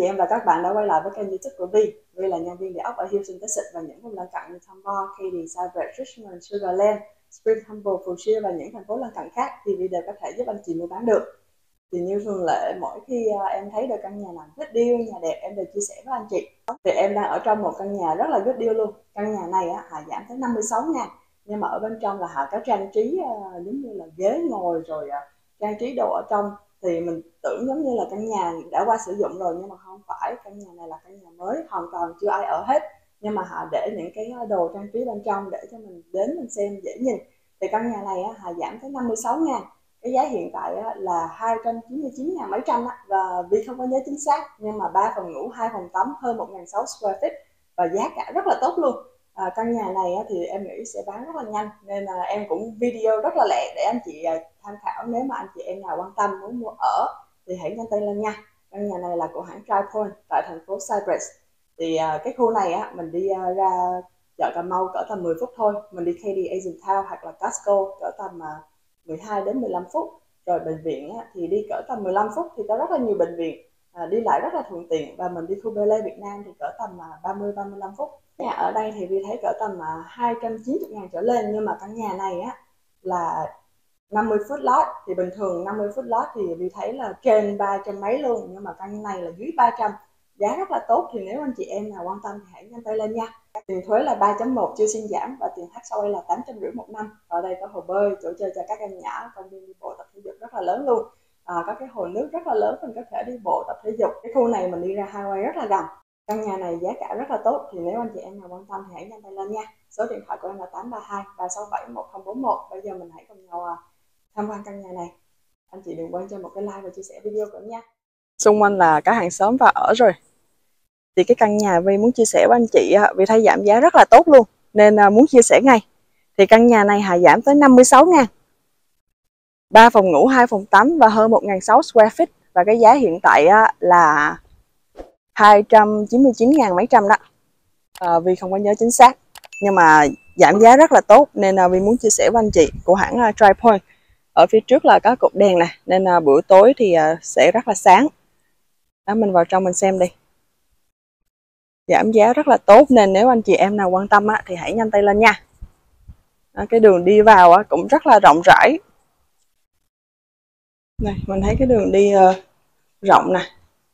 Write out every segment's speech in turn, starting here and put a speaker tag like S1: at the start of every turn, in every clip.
S1: chị em và các bạn đã quay lại với kênh YouTube của Vi. Vi là nhân viên địa ốc ở Houston, Texas và những vùng lân cận như Tampa, Katy, Cypress, Richmond, Sugar Land, Spring Humble, Fuchsia và những thành phố lân cận khác thì Vi đều có thể giúp anh chị mua bán được. Thì như thường lệ, mỗi khi em thấy được căn nhà nào good deal, nhà đẹp, em đều chia sẻ với anh chị. Thì em đang ở trong một căn nhà rất là good deal luôn. Căn nhà này Hà giảm tới 56.000, nhưng mà ở bên trong là Hà có trang trí giống như là ghế ngồi rồi trang trí đồ ở trong. Thì mình tưởng giống như là căn nhà đã qua sử dụng rồi, nhưng mà không phải. Căn nhà này là căn nhà mới, hoàn toàn chưa ai ở hết, nhưng mà họ để những cái đồ trang trí bên trong để cho mình đến mình xem dễ nhìn. Thì căn nhà này Hà giảm tới 56.000. Cái giá hiện tại là 299.000 mấy trăm và vì không có nhớ chính xác, nhưng mà 3 phòng ngủ, 2 phòng tắm, hơn 1.600 square feet và giá cả rất là tốt luôn. Căn nhà này thì em nghĩ sẽ bán rất là nhanh, nên em cũng video rất là lẹ để anh chị tham khảo. Nếu mà anh chị em nào quan tâm muốn mua ở thì hãy nhanh tay lên nha. Căn nhà này là của hãng Tri Point tại thành phố Cypress. Thì cái khu này mình đi ra chợ Cà Mau cỡ tầm 10 phút thôi. Mình đi Katy Asian Town hoặc là Costco cỡ tầm 12 đến 15 phút. Rồi bệnh viện thì đi cỡ tầm 15 phút, thì có rất là nhiều bệnh viện, đi lại rất là thuận tiện. Và mình đi khu Bel Air Việt Nam thì cỡ tầm 30-35 phút. Nhà ở đây thì Vi thấy cỡ tầm 290.000 trở lên, nhưng mà căn nhà này là 50 foot lot. Thì bình thường 50 foot lot thì Vi thấy là trên 300 mấy luôn, nhưng mà căn này là dưới 300, giá rất là tốt. Thì nếu anh chị em nào quan tâm thì hãy nhanh tay lên nha. Tiền thuế là 3.1 chưa xin giảm, và tiền HOA là 850 một năm. Ở đây có hồ bơi, chỗ chơi cho các em nhỏ, công viên đi bộ tập thể dục rất là lớn luôn. Có cái hồ nước rất là lớn, mình có thể đi bộ tập thể dục. Cái khu này mình đi ra highway rất là gần. Căn nhà này giá cả rất là tốt, thì nếu anh chị em nào quan tâm thì hãy nhanh tay lên nha. Số điện thoại của em là 832 367 1041. Bây giờ mình hãy cùng nhau tham quan căn nhà này. Anh chị đừng quên cho một cái like và chia sẻ video của em nha. Xung quanh là cả hàng xóm và ở rồi. Thì cái căn nhà Vi muốn chia sẻ với anh chị, Vi thấy giảm giá rất là tốt luôn, nên muốn chia sẻ ngay. Thì căn nhà này Hà giảm tới 56.000, 3 phòng ngủ, 2 phòng tắm và hơn 1.600 square feet. Và cái giá hiện tại là 299.000 mấy trăm đó. Vi không có nhớ chính xác, nhưng mà giảm giá rất là tốt, nên Vi muốn chia sẻ với anh chị. Của hãng Tri Point. Ở phía trước là có cột đèn nè, nên buổi tối thì sẽ rất là sáng. Đó, mình vào trong mình xem đi. Giảm giá rất là tốt, nên nếu anh chị em nào quan tâm thì hãy nhanh tay lên nha. Cái đường đi vào cũng rất là rộng rãi. Này, mình thấy cái đường đi rộng nè.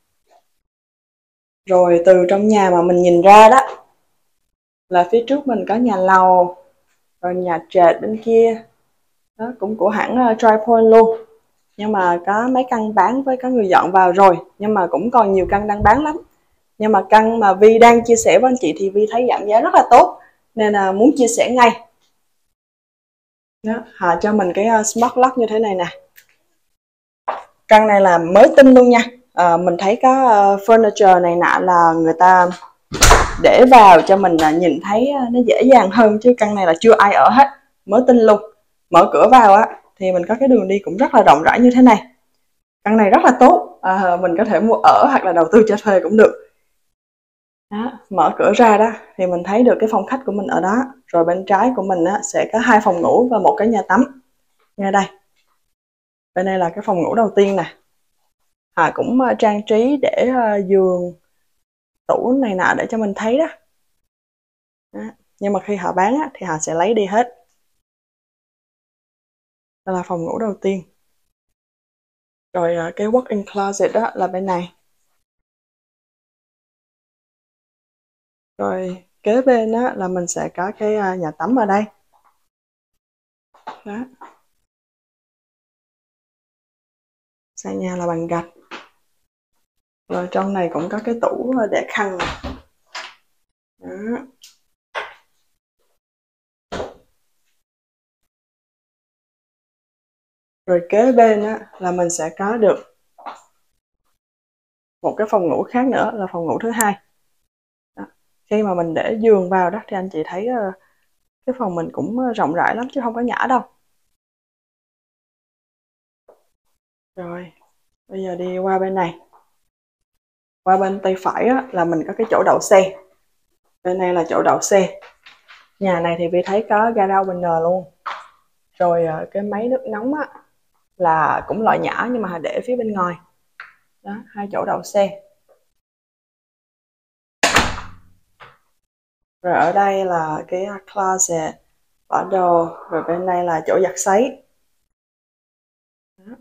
S1: Rồi từ trong nhà mà mình nhìn ra đó là phía trước mình có nhà lầu, rồi nhà trệt bên kia. Đó, cũng của hãng Tri Point luôn. Nhưng mà có mấy căn bán với có người dọn vào rồi, nhưng mà cũng còn nhiều căn đang bán lắm. Nhưng mà căn mà Vi đang chia sẻ với anh chị thì Vi thấy giảm giá rất là tốt, nên là muốn chia sẻ ngay. Đó, họ cho mình cái smart lock như thế này nè. Căn này là mới tinh luôn nha. Mình thấy có furniture này nọ là người ta để vào cho mình nhìn thấy nó dễ dàng hơn, chứ căn này là chưa ai ở hết, mới tinh luôn. Mở cửa vào thì mình có cái đường đi cũng rất là rộng rãi như thế này. Căn này rất là tốt, mình có thể mua ở hoặc là đầu tư cho thuê cũng được. Đó, mở cửa ra đó thì mình thấy được cái phòng khách của mình ở đó. Rồi bên trái của mình sẽ có 2 phòng ngủ và một cái nhà tắm ngay đây. Bên đây là cái phòng ngủ đầu tiên nè. Cũng trang trí để giường, tủ này nọ để cho mình thấy đó. Đó. Nhưng mà khi họ bán thì họ sẽ lấy đi hết. Đây là phòng ngủ đầu tiên. Rồi cái walk-in closet đó là bên này. Rồi kế bên là mình sẽ có cái nhà tắm ở đây. Đó. Sàn nhà là bằng gạch. Rồi trong này cũng có cái tủ để khăn này. Đó. Rồi kế bên là mình sẽ có được một cái phòng ngủ khác nữa, là phòng ngủ thứ hai. Đó. Khi mà mình để giường vào đó thì anh chị thấy cái phòng mình cũng rộng rãi lắm chứ không có nhỏ đâu. Rồi bây giờ đi qua bên này. Qua bên tay phải là mình có cái chỗ đậu xe. Bên này là chỗ đậu xe. Nhà này thì Vi thấy có gara opener luôn. Rồi cái máy nước nóng là cũng loại nhỏ, nhưng mà để phía bên ngoài. Đó, 2 chỗ đậu xe. Rồi ở đây là cái closet bỏ đồ, rồi bên đây là chỗ giặt sấy. Đó.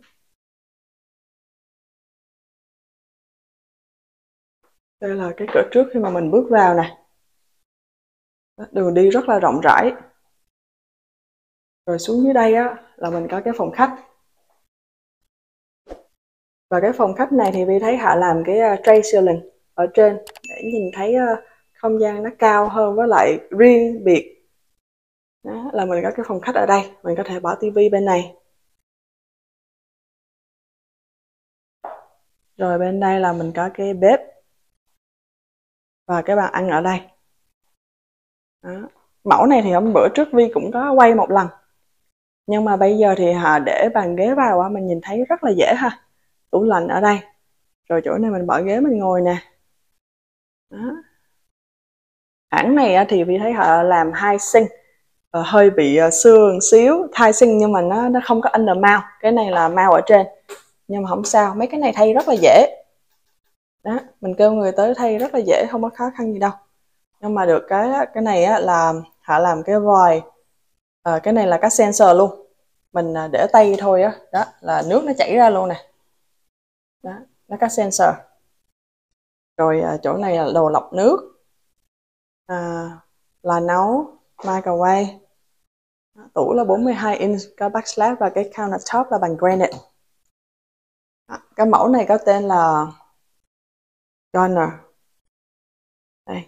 S1: Đây là cái cửa trước khi mà mình bước vào nè. Đường đi rất là rộng rãi. Rồi xuống dưới đây á là mình có cái phòng khách. Và cái phòng khách này thì Vi thấy họ làm cái tray ceiling ở trên để nhìn thấy không gian nó cao hơn với lại riêng biệt. Đó là mình có cái phòng khách ở đây, mình có thể bỏ tivi bên này. Rồi bên đây là mình có cái bếp và cái bàn ăn ở đây. Đó. Mẫu này thì hôm bữa trước Vi cũng có quay một lần. Nhưng mà bây giờ thì họ để bàn ghế vào mình nhìn thấy rất là dễ ha. Tủ lạnh ở đây. Rồi chỗ này mình bỏ ghế mình ngồi nè. Đó. Hãng này thì Vi thấy họ làm hai sink, hơi bị xưa một xíu, thay sink nhưng mà nó không có under mount. Cái này là mount ở trên. Nhưng mà không sao, mấy cái này thay rất là dễ. Đó, mình kêu người tới thay rất là dễ, không có khó khăn gì đâu. Nhưng mà được cái này là họ làm cái vòi, cái này là cái sensor luôn, mình để tay thôi đó là nước nó chảy ra luôn nè. Đó, nó có sensor. Rồi chỗ này là đồ lọc nước, là nấu, microwave. Tủ là 42 inch, có backslab và cái countertop là bằng granite. Cái mẫu này có tên là Donner. Đây.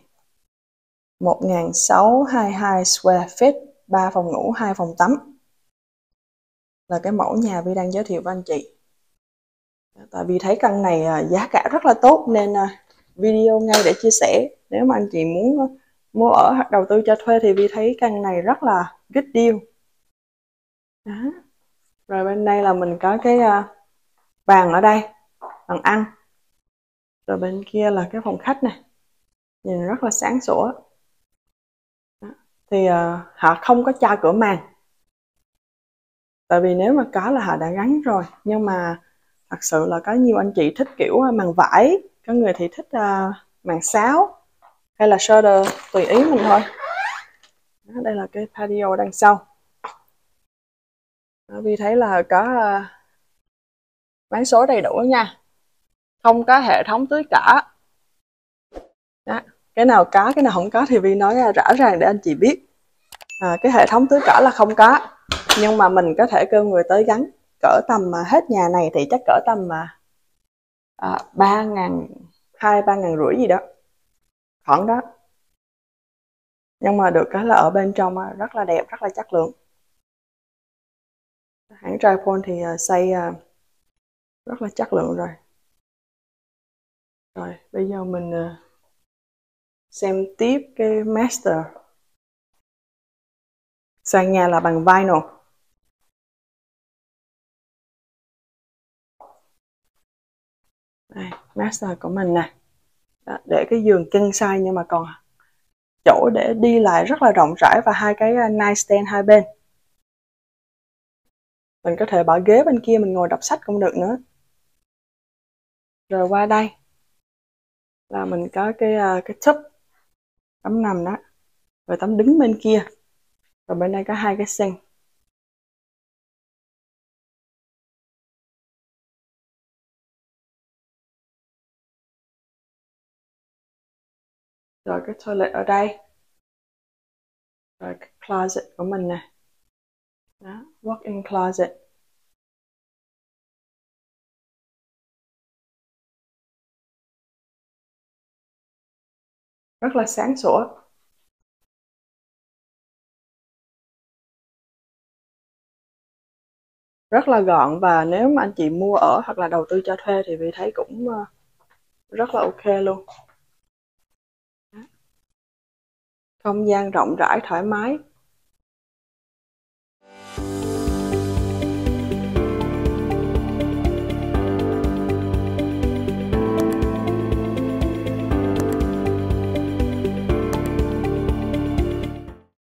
S1: 1622 square feet, 3 phòng ngủ, 2 phòng tắm. Là cái mẫu nhà Vi đang giới thiệu với anh chị. Tại vì thấy căn này giá cả rất là tốt nên video ngay để chia sẻ. Nếu mà anh chị muốn mua ở hoặc đầu tư cho thuê thì Vi thấy căn này rất là good deal. Đó. Rồi bên đây là mình có cái bàn ở đây, bàn ăn. Rồi bên kia là cái phòng khách này, nhìn rất là sáng sủa. Đó. Thì họ không có cho cửa màn. Tại vì nếu mà có là họ đã gắn rồi. Nhưng mà thật sự là có nhiều anh chị thích kiểu màn vải, có người thì thích màn sáo hay là shoulder, tùy ý mình thôi. Đó, đây là cái patio đằng sau. Vi thấy là có bán số đầy đủ nha, không có hệ thống tưới cỏ. Đó, cái nào có cái nào không có thì Vi nói rõ ràng để anh chị biết. Cái hệ thống tưới cỏ là không có, nhưng mà mình có thể kêu người tới gắn. Cỡ tầm hết nhà này thì chắc cỡ tầm 3.200, 3.500 gì đó, khoảng đó. Nhưng mà được cái là ở bên trong rất là đẹp, rất là chất lượng. Hãng Tripod thì xây rất là chất lượng rồi. Rồi bây giờ mình xem tiếp cái master. Sàn nhà là bằng vinyl. Đây, master của mình nè. Đó, để cái giường king size nhưng mà còn chỗ để đi lại rất là rộng rãi và hai cái nightstand hai bên. Mình có thể bỏ ghế bên kia mình ngồi đọc sách cũng được nữa. Rồi qua đây là mình có cái tub tắm nằm đó, rồi tắm đứng bên kia. Rồi bên đây có hai cái sink. Rồi cái toilet ở đây. Rồi cái closet của mình nè. Đó, walk-in closet. Rất là sáng sủa. Rất là gọn, và nếu mà anh chị mua ở hoặc là đầu tư cho thuê thì Vi thấy cũng rất là ok luôn. Không gian rộng rãi thoải mái.